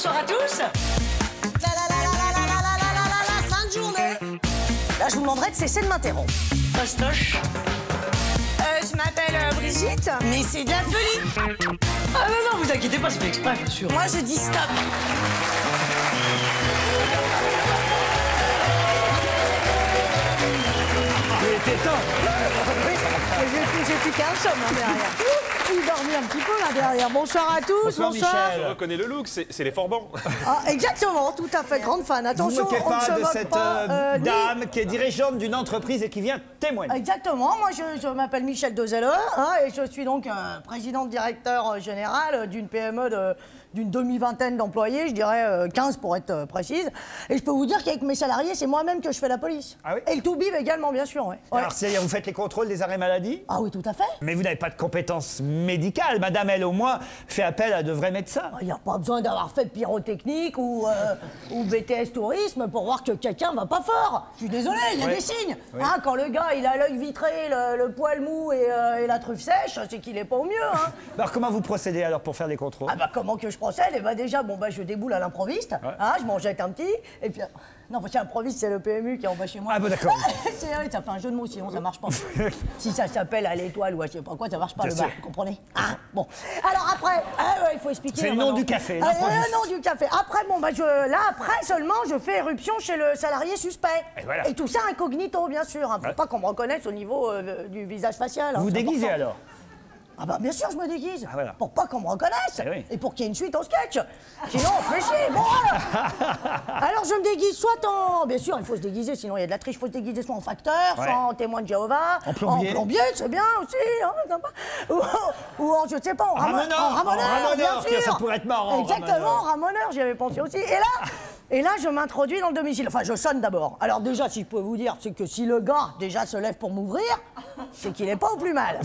bonsoir à tous. La fin de journée. Là, je vous demanderai de cesser de m'interrompre. Fastoche. Je m'appelle Brigitte, mais c'est de la folie. Ah non, vous inquiétez pas, c'est fait exprès, bien sûr. Moi, je dis stop. Il était temps. J'ai plus qu'un somme derrière. Il dormi un petit peu là derrière. Bonsoir à tous, bonsoir. Michel. Je reconnais le look, c'est les Forbans. Ah, exactement, tout à fait, grande fan. Attention, Vous ne moquez on ne se pas de moque cette pas, dame qui est dirigeante d'une entreprise et qui vient témoigner. Exactement, moi je m'appelle Michel Dezelle et je suis donc présidente directeur général d'une PME d'une demi-vingtaine d'employés, je dirais 15 pour être précise. Et je peux vous dire qu'avec mes salariés, c'est moi-même que je fais la police. Ah oui? Et le tout-bib également, bien sûr. Ouais. Alors, c'est-à-dire, vous faites les contrôles des arrêts maladie? Ah oui, tout à fait. Mais vous n'avez pas de compétences médicales. Madame, elle, au moins, fait appel à de vrais médecins. Il n'y a pas besoin d'avoir fait de pyrotechnique ou BTS tourisme pour voir que quelqu'un va pas fort. Je suis désolé, il y a des signes. Oui. Hein, quand le gars, il a l'œil vitré, le poil mou et la truffe sèche, c'est qu'il est pas au mieux. Hein. Alors, comment vous procédez alors pour faire les contrôles? Ah bah comment que je procède? Eh bah déjà, je déboule à l'improviste, hein, je m'en jette un petit, et puis... Non, parce que l'improviste, c'est le PMU qui est en bas chez moi. Ah bon, d'accord. Oui, ça fait un jeu de mots, sinon ça marche pas. Si ça s'appelle à l'étoile ou à je sais pas quoi, ça marche pas, Bien le sûr. bar, vous comprenez? Ah, bon. Alors après, il faut expliquer... C'est le nom du café, le l'improviste. nom du café. Après, après seulement, je fais éruption chez le salarié suspect. Et voilà. Et tout ça incognito, bien sûr, hein, pour pas qu'on me reconnaisse au niveau du visage facial. Hein, Vous c'est déguisez important. alors? Ah bah bien sûr je me déguise, voilà. pour pas qu'on me reconnaisse, Eh oui. et pour qu'il y ait une suite au sketch. Sinon on fait chier, bon alors je me déguise soit en... Bien sûr il faut se déguiser, sinon il y a de la triche, il faut se déguiser soit en facteur, soit en témoin de Jéhovah, en plombier, c'est bien aussi, hein, sympa. ou en, je sais pas, en ramoneur, ramoneur, bien tiens, sûr. ça pourrait être marrant. Exactement, ramoneur, j'y avais pensé aussi. Et là, je m'introduis dans le domicile. Enfin, je sonne d'abord. Alors déjà, si je peux vous dire, c'est que si le gars, déjà, se lève pour m'ouvrir, c'est qu'il est pas au plus mal.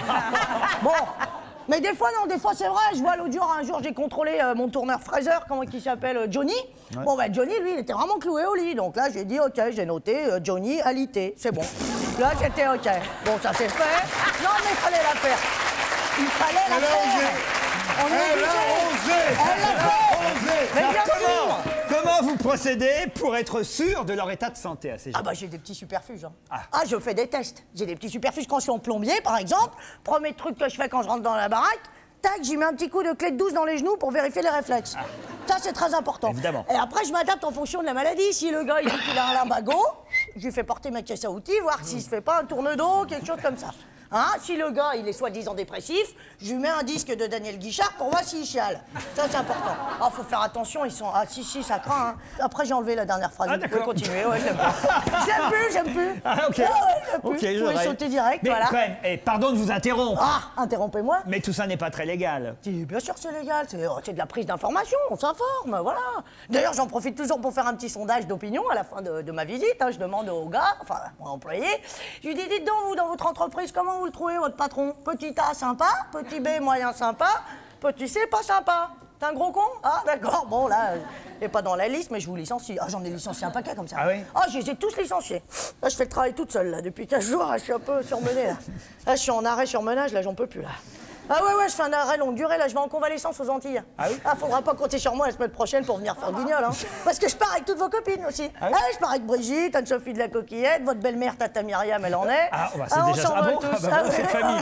Bon, mais des fois, non, des fois, c'est vrai. Je vois l'autre jour, un jour, j'ai contrôlé mon tourneur fraiseur, comment il s'appelle, Johnny. Ouais. Bon, Johnny, lui, il était vraiment cloué au lit. Donc là, j'ai dit, OK, j'ai noté Johnny alité. C'est bon. Là, c'était OK. Bon, ça s'est fait. Non, mais il fallait la faire. Il fallait la faire. On est obligé. Elle l'a fait. Mais bien sûr. Comment vous procédez pour être sûr de leur état de santé à ces gens? Ah bah j'ai des petits superfuges. Hein. Je fais des tests. J'ai des petits superfuges quand je suis en plombier, par exemple. Premier truc que je fais quand je rentre dans la baraque, tac, j'y mets un petit coup de clé de douce dans les genoux pour vérifier les réflexes. Ça, c'est très important. Évidemment. Et après, je m'adapte en fonction de la maladie. Si le gars, il dit qu'il a un lumbago, je lui fais porter ma caisse à outils, voir s'il se fait pas un tourne-dos, quelque chose comme ça. Hein, si le gars, il est soi-disant dépressif, je lui mets un disque de Daniel Guichard pour voir s'il chiale. Ça, c'est important. Ah, faut faire attention, ils sont... Ah, si, ça craint, hein. Après, j'ai enlevé la dernière phrase. Vous pouvez continuer, ouais, j'aime plus. J'aime plus. Ah, OK. Vous pouvez sauter direct, mais voilà. quand même, pardon de vous interrompre. Ah, interrompez-moi. Mais tout ça n'est pas très légal. Bien sûr, c'est légal. C'est de la prise d'information, on s'informe, voilà. D'ailleurs, j'en profite toujours pour faire un petit sondage d'opinion à la fin de ma visite. Hein. Je demande au gars, enfin, mon employé, je lui dis, dites donc, vous, dans votre entreprise, comment vous le trouvez, votre patron? Petit A, sympa. Petit B, moyen, sympa. Petit C, pas sympa. T'es un gros con? Ah, d'accord. Bon, là, il n'est pas dans la liste, mais je vous licencie. Ah, j'en ai licencié un paquet comme ça. Ah oui? Ah, je les ai tous licenciés. Là, je fais le travail toute seule, là. Depuis 15 jours, là, je suis un peu surmenée, là. Là, je suis en arrêt surmenage, là, j'en peux plus, là. Ah ouais, je fais un arrêt longue durée, là, je vais en convalescence aux Antilles. Ah oui? Ah, faudra pas compter sur moi la semaine prochaine pour venir faire le guignol, hein. Parce que je pars avec toutes vos copines aussi. Ah oui? Je pars avec Brigitte, Anne-Sophie de la Coquillette, votre belle-mère, Tata Myriam, elle en est. Ah, c'est déjà ça. Ah bon? tous. C'est famille.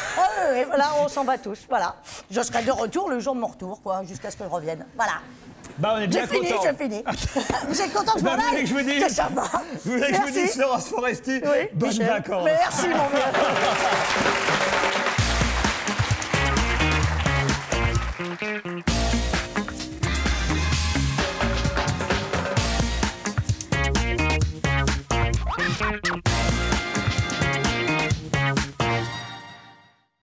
Voilà, on s'en va tous, voilà. Je serai de retour le jour de mon retour, quoi, jusqu'à ce que je revienne. Voilà. Bah, on est bien content. J'ai fini. Vous êtes content que je m'en aille? Vous voulez que je vous dise? Que ça va. Vous voulez que je vous dise, Laurence Foresti? Oui, Bonnes Michel. vacances. Merci, mon gars.